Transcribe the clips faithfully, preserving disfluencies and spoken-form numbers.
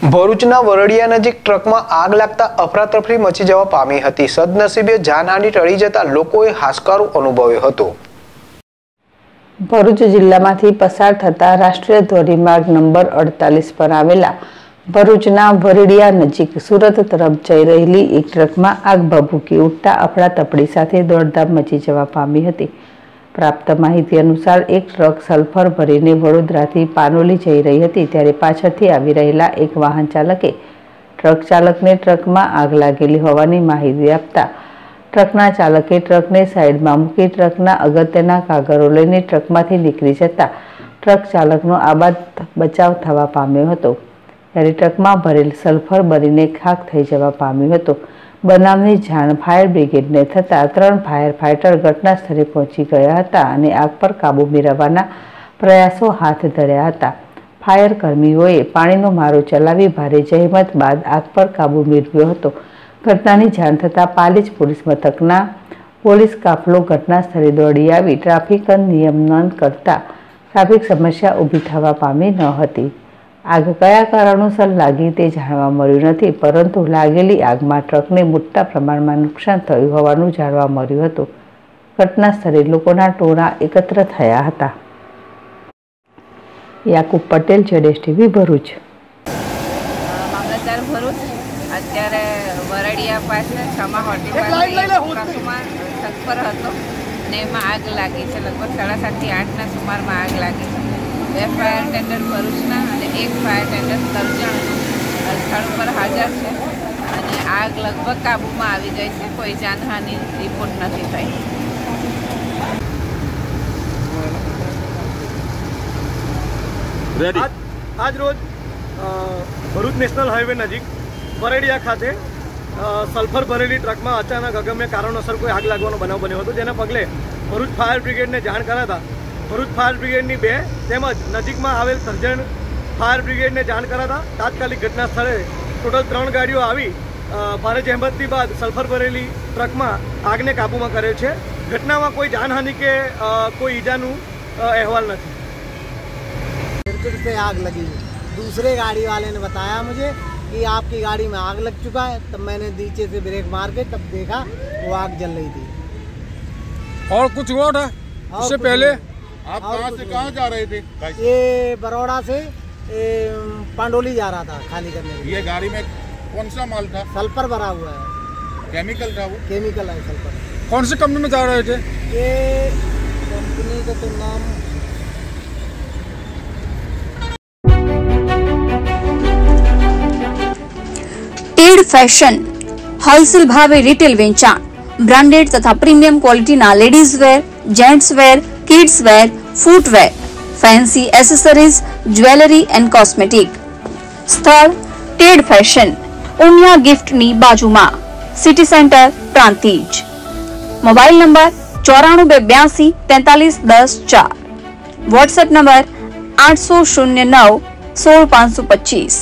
ભરૂચના વરડિયા નજીક ટ્રકમાં આગ લાગતા અફરાતફરી મચી જવા પામી હતી। સદનસીબે જાનહાનિ ટળી જતા લોકોએ હાશકારો અનુભવ્યો હતો। ભરૂચ જિલ્લામાંથી પસાર થતા રાષ્ટ્રીય ધોરીમાર્ગ નંબર અડતાલીસ પર આવેલા ભરૂચના વરડિયા નજીક સુરત તરફ જઈ રહેલી એક ટ્રકમાં આગ ભભૂકી ઉઠતા અફરાતફરી સાથે દોડધામ મચી જવા પામી હતી। પ્રાપ્ત માહિતી અનુસાર એક ટ્રક સલ્ફર ભરીને વડોદરાથી પાનોલી જઈ રહી હતી ત્યારે પાછળથી આવી રહેલા એક વાહન ચાલકે ટ્રક ચાલકને ટ્રકમાં આગ લાગેલી હોવાની માહિતી આપતા ટ્રકના ચાલકે ટ્રકને સાઈડમાં મૂકી ટ્રકના અગત્યના કાગળો લઈને ટ્રકમાંથી નીકળી જતા ટ્રક ચાલકનો આબાદ બચાવ થવા પામ્યો હતો ત્યારે ટ્રકમાં ભરેલ સલ્ફર બળીને ખાખ થઈ જવા પામ્યું હતું। બનાવની જાણ ફાયર બ્રિગેડને થતાં ત્રણ ફાયર ફાઇટર ઘટના સ્થળે પહોંચી ગયા હતા અને આગ પર કાબૂ મેળવવાના પ્રયાસો હાથ ધર્યા હતા। ફાયર કર્મીઓએ પાણીનો મારો ચલાવી ભારે જહેમત બાદ આગ પર કાબૂ મેળવ્યો હતો। ઘટનાની જાણ થતાં પાલીજ પોલીસ મથકના પોલીસ કાફલો ઘટના સ્થળે દોડી આવી ટ્રાફિક નિયમન કરતા ટ્રાફિક સમસ્યા ઊભી થવા પામી ન હતી। આગ કયા કારણોસર લાગી તે જાણવા મળ્યું નથી, પરંતુ લાગેલી આગમાં ટ્રકને મોટા પ્રમાણમાં નુકસાન થયું હોવાનું જાણવા મળ્યું હતું। ઘટના સ્થળે લોકોના ટોળા એકત્ર થયા હતા। યાકુબ પટેલ, જેડેશ ટીવી, ભરૂચ। મામલતદાર ભરૂચ અત્યારે વરડિયા પાસે ક્ષમા હોટેલ ટ્રકમાં સલ્ફર હતો ને એમાં આગ લાગી છે। લગભગ સાડા સાતથી આઠના સુમારમાં આગ લાગી છે। બે ફાયર ટેન્ડર ભરૂચના અને એક ફાયર ટેન્ડર કરજણનું સ્થળ પર હાજર છે અને આગ લગભગ કાબૂમાં આવી ગઈ છે। કોઈ જાનહાનિ રિપોર્ટ નથી થઈ। આજ રોજ ભરૂચ નેશનલ હાઈવે નજીક વરડિયા ખાતે સલ્ફર ભરેલી ટ્રકમાં અચાનક અગમ્ય કારણોસર કોઈ આગ લાગવાનો બનાવ બન્યો હતો, જેના પગલે ભરૂચ ફાયર બ્રિગેડને જાણ કરાતા ભરૂચ ફાયર બ્રિગેડની બે તેમજ નજીકમાં આવેલ કરજણ ફાયર બ્રિગેડને જાણ કરાતા તાત્કાલિક ઘટના સ્થળે ટોટલ ત્રણ ગાડીઓ આવી ભારે જહેમતથી બાદ સલ્ફર ભરેલી ટ્રકમાં આગને કાબૂમાં કરેલ છે। ઘટનામાં કોઈ જાનહાનિ કે કોઈ ઈજાનું अहवाल नहीं। सर्किट पे आग लगी। दूसरे गाड़ी वाले ने बताया मुझे कि आपकी गाड़ी में आग लग चुका है। तब मैंने नीचे से ब्रेक मार के तब देखा वो आग जल रही थी। और कुछ हुआ था उससे पहले? आप कहाँ से कहाँ जा रहे थे? ये बड़ौदा से पांडोली जा रहा था खाली करने के लिए। ये गाड़ी में कौन सा माल था? सल्फर भरा हुआ है। केमिकल था वो? केमिकल है सल्फर। कौन सी कंपनी में जा रहे थे? ये कंपनी का तो नाम टेड फैशन होलसेल भावे रिटेल वेचाण ब्रांडेड तथा प्रीमियम क्वॉलिटी ना ladies wear, gents wear, kids wear, footwear, fancy accessories, jewellery and cosmetic. स्थल टेड फैशन, उमिया गिफ्ट नी बाजूमा, city centre, Prantij. Mobile number चौराणु बे ब्यासी तैतालीस दस चार। व्हाट्सएप नंबर आठ सौ शून्य नौ सोल पांच सौ पच्चीस।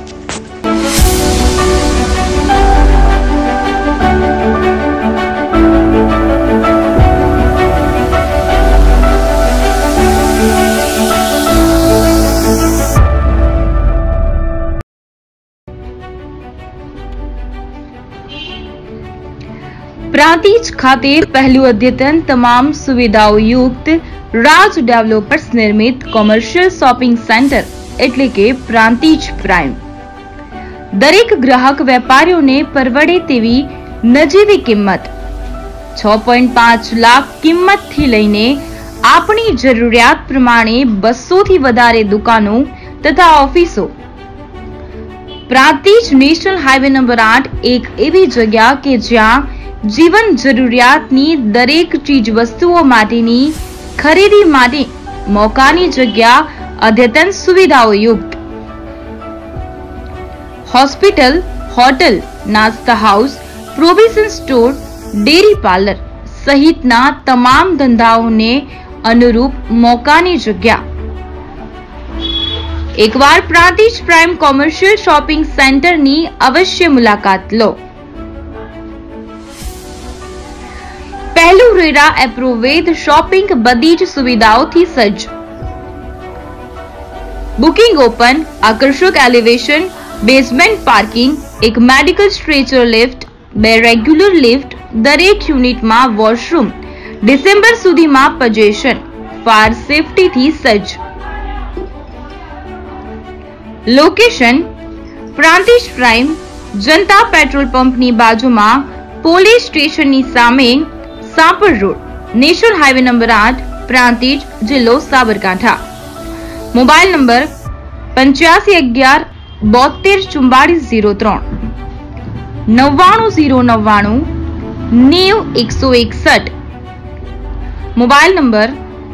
प्रांतिज खाते पहलू अद्यतन तमाम सुविधाओं युक्त राज डेवलपर्स निर्मित कॉमर्शियल शॉपिंग सेंटर एटले के प्रांतिज प्राइम दरेक ग्राहक वेपारीओ ने परवड़े तेवी नजीवी किंमत छ पॉइंट पांच लाख किंमत थी लईने आपनी जरूरियात प्रमाणे बस्सो थी वधारे दुकानों तथा ऑफिसों। प्रांतिज नेशनल हाईवे नंबर आठ एक एवी जगह के ज्यां जीवन जरूरियातनी दरेक चीज वस्तुओं माटेनी खरीदी माटे मोकानी जग्या अद्यतन सुविधाओं युक्त हॉस्पिटल, होटल, नास्ता house, provision store, dairy parlour सहितना तमाम धंधाओं ने अनुरूप मोकानी जग्या। एक बार Prantij prime commercial shopping centre नी अवश्य मुलाकात लो। पहलू रेरा एप्रोवेद शॉपिंग बदीज सुविधाओं थी सज्ज। बुकिंग ओपन, आकर्षक एलिवेशन, બેઝમેન્ટ પાર્કિંગ, એક મેડિકલ સ્ટ્રેચર લિફ્ટ, બે રેગ્યુલર લિફ્ટ, દરેક યુનિટમાં વોશરૂમ, ડિસેમ્બર સુધીમાં પજેશન, ફાયર સેફટીથી સજ્જ. Location Prantij prime, Janata petrol પંપની બાજુમાં, પોલીસ સ્ટેશનની સામે, Sapar road, national highway number આઠ, પ્રાંતિજ, જિલ્લો સાબરકાંઠા. મોબાઈલ નંબર પંચ્યાસી અગિયાર બોતેર ચુમ્બાળીસ ઝીરો ત્રણ, નવ્વાણું ઝીરો નવ્વાણું નેવ એકસો એકસઠ. Mobile number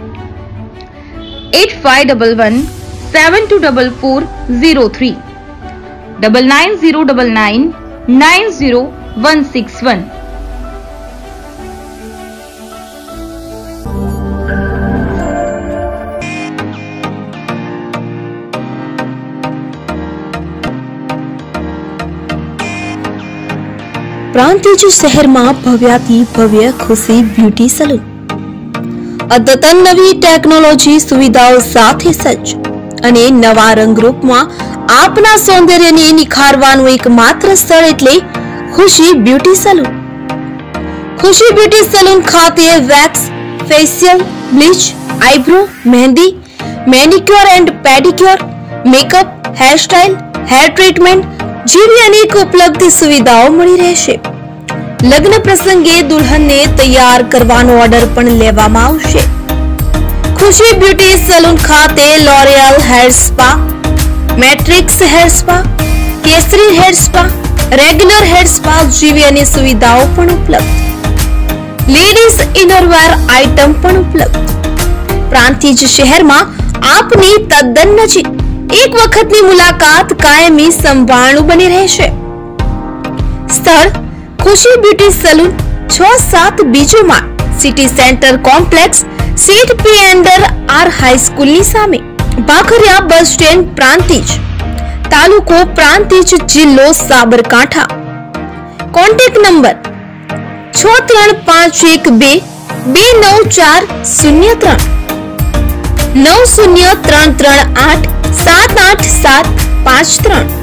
eight five double one seven two double four zero three, double nine zero double nine nine zero one six one. Prantij શહેરમાં ભવ્યાથી ભવ્ય ખુશી બ્યુટી સલૂન અદ્યતન નવી ટેકનોલોજી સુવિધાઓ સાથે સજ્જ અને નવા રંગરૂપમાં આપના સૌંદર્યને નિખારવાનું એકમાત્ર સ્થળ એટલે Khushi beauty salon. Khushi beauty salon ખાતે wax, facial, bleach, eyebrow, mehndi, manicure and pedicure, makeup, hairstyle, hair treatment જેવી અનેક ઉપલબ્ધ સુવિધાઓ મળી રહેશે. લગ્ન પ્રસંગે દુલ્હનને તૈયાર કરવાનો ઓર્ડર પણ લેવામાં આવશે. ખુશી બ્યુટી સલૂન ખાતે L'Oreal hair spa, Matrix hair spa, Kesari hair spa, regular hair spa જેવી અનેક સુવિધાઓ પણ ઉપલબ્ધ. લેડીઝ ઇનરવેર આઇટમ પણ ઉપલબ્ધ. પ્રાંતિજ શહેરમાં આપની તદ્દન નજીક એક વખતની મુલાકાત કાયમી સંભાળનું બની રહેશે. સ્થળ ખુશી બ્યુટી સલૂન, છ સાત બીજો માળ, સિટી સેન્ટર કોમ્પ્લેક્સ, સીટ પી અંડર આર હાઈસ્કૂલની સામે, ભાખરિયા બસ સ્ટેન્ડ, પ્રાંતિજ, તાલુકો પ્રાંતિજ, જિલ્લો સાબરકાંઠા. કોન્ટેક્ટ નંબર છ ત્રણ પાંચ એક બે બે નવ ચાર શૂન્ય ત્રણ, નવ શૂન્ય ત્રણ ત્રણ આઠ સાત આઠ સાત પાંચ ત્રણ.